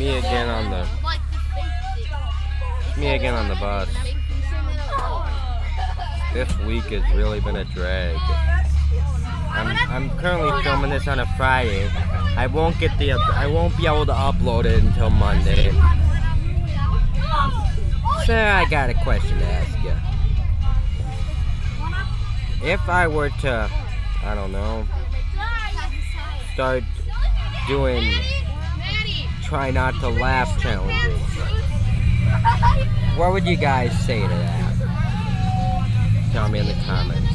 me again on the bus. This week has really been a drag. I'm currently filming this on a Friday. I won't be able to upload it until Monday. Sir, I got a question to ask you. If I were to, I don't know, start doing try not to laugh challenges, what would you guys say to that? Tell me in the comments.